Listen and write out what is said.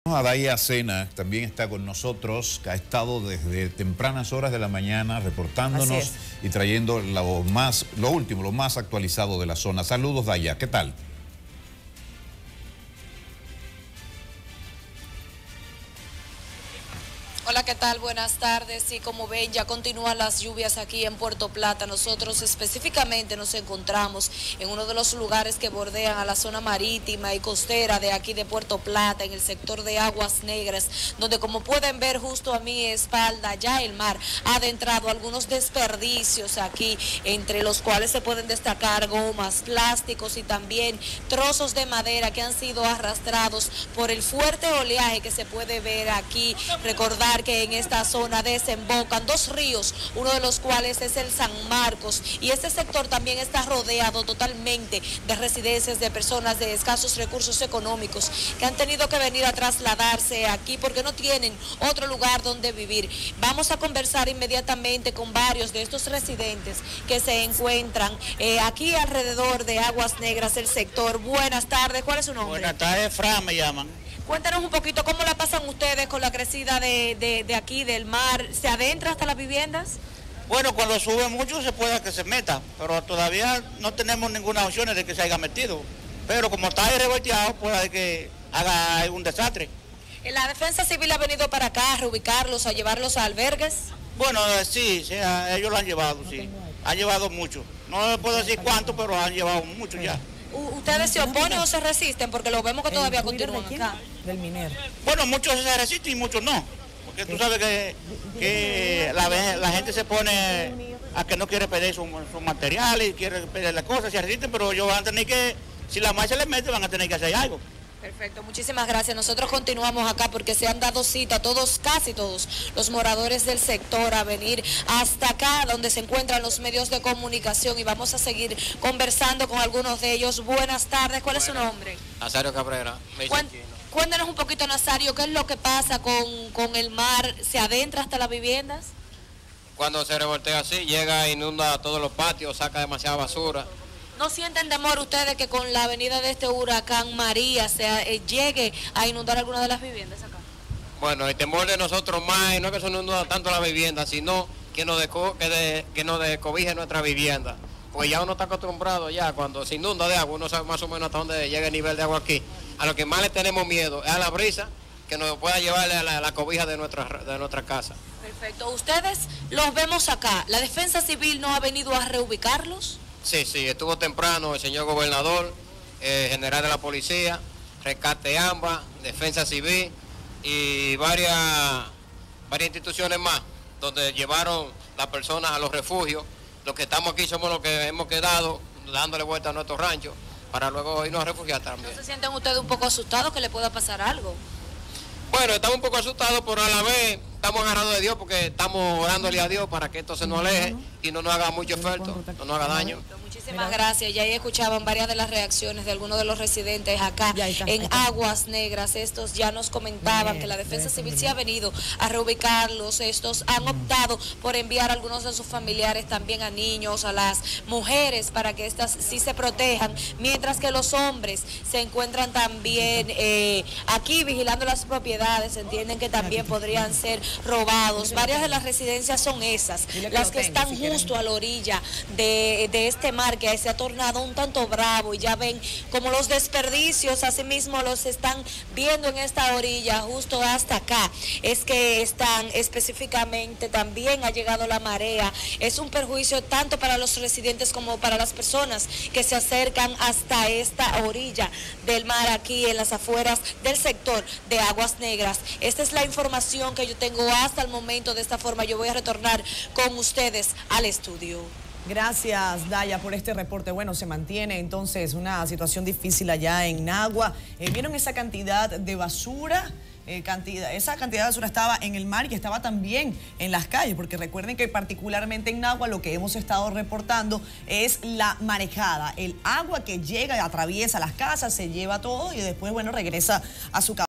Adaya Sena también está con nosotros, que ha estado desde tempranas horas de la mañana reportándonos y trayendo lo último, lo más actualizado de la zona. Saludos, Daya, ¿qué tal? Hola, ¿qué tal? Buenas tardes. Y como ven, ya continúan las lluvias aquí en Puerto Plata. Nosotros específicamente nos encontramos en uno de los lugares que bordean a la zona marítima y costera de aquí de Puerto Plata, en el sector de Aguas Negras, donde, como pueden ver justo a mi espalda, ya el mar ha adentrado algunos desperdicios aquí, entre los cuales se pueden destacar gomas, plásticos y también trozos de madera que han sido arrastrados por el fuerte oleaje que se puede ver aquí. Recordar que en esta zona desembocan dos ríos, uno de los cuales es el San Marcos, y este sector también está rodeado totalmente de residencias de personas de escasos recursos económicos que han tenido que venir a trasladarse aquí porque no tienen otro lugar donde vivir. Vamos a conversar inmediatamente con varios de estos residentes que se encuentran aquí alrededor de Aguas Negras, el sector. Buenas tardes, ¿cuál es su nombre? Buenas tardes, Fran me llaman. Cuéntanos un poquito cómo la pasan ustedes con la crecida de aquí del mar. ¿Se adentra hasta las viviendas? Bueno, cuando sube mucho se puede que se meta, pero todavía no tenemos ninguna opción de que se haya metido. Pero como está ahí revolteado, puede que haga algún desastre. ¿La Defensa Civil ha venido para acá a reubicarlos, a llevarlos a albergues? Bueno, sí, ellos lo han llevado, sí. Han llevado mucho. No puedo decir cuánto, pero han llevado mucho ya. ¿Ustedes se oponen o se resisten? Porque lo vemos que todavía continúan acá. Del minero. Bueno, muchos se resisten y muchos no. Porque tú sabes que la gente se pone a que no quiere pedir sus materiales, quiere pedir las cosas, se resisten, pero ellos van a tener que, si la mar se les mete, van a tener que hacer algo. Perfecto, muchísimas gracias. Nosotros continuamos acá porque se han dado cita todos, casi todos los moradores del sector a venir hasta acá donde se encuentran los medios de comunicación, y vamos a seguir conversando con algunos de ellos. Buenas tardes, ¿cuál es su nombre? Nazario Cabrera. Cuéntanos un poquito, Nazario, ¿qué es lo que pasa con el mar? ¿Se adentra hasta las viviendas? Cuando se revoltea así, llega, inunda todos los patios, saca demasiada basura. ¿No sienten temor ustedes que con la venida de este huracán María llegue a inundar alguna de las viviendas acá? Bueno, el temor de nosotros más no es que se inunda tanto la vivienda, sino que nos descobije nuestra vivienda. Pues ya uno está acostumbrado ya, cuando se inunda de agua, uno sabe más o menos hasta dónde llega el nivel de agua aquí. A lo que más le tenemos miedo es a la brisa que nos pueda llevarle a la cobija de nuestra casa. Perfecto. ¿Ustedes los vemos acá? ¿La Defensa Civil no ha venido a reubicarlos? Sí, estuvo temprano el señor gobernador, general de la policía, Rescate AMBA, Defensa Civil y varias instituciones más, donde llevaron las personas a los refugios. Los que estamos aquí somos los que hemos quedado dándole vuelta a nuestros ranchos para luego irnos a refugiar también. ¿No se sienten ustedes un poco asustados que le pueda pasar algo? Bueno, estamos un poco asustados, pero a la vez estamos agarrados de Dios porque estamos orándole a Dios para que esto se nos aleje y no nos haga mucho efecto, no nos haga daño. Muchísimas gracias. Ya ahí escuchaban varias de las reacciones de algunos de los residentes acá en Aguas Negras. Estos ya nos comentaban que la Defensa Civil sí ha venido a reubicarlos. Estos han optado por enviar a algunos de sus familiares, también a niños, a las mujeres, para que estas sí se protejan, mientras que los hombres se encuentran también aquí vigilando las propiedades. Entienden que también podrían ser robados. Varias de las residencias son esas, las que están justo a la orilla de este mar que se ha tornado un tanto bravo, y ya ven como los desperdicios asimismo los están viendo en esta orilla justo hasta acá. Es que están específicamente, también ha llegado la marea. Es un perjuicio tanto para los residentes como para las personas que se acercan hasta esta orilla del mar aquí en las afueras del sector de Aguas Negras. Esta es la información que yo tengo hasta el momento. De esta forma yo voy a retornar con ustedes al estudio. Gracias, Daya, por este reporte. Bueno, se mantiene entonces una situación difícil allá en Nagua. ¿Vieron esa cantidad de basura? Esa cantidad de basura estaba en el mar y estaba también en las calles, porque recuerden que particularmente en Nagua lo que hemos estado reportando es la marejada, el agua que llega y atraviesa las casas, se lleva todo y después, bueno, regresa a su casa.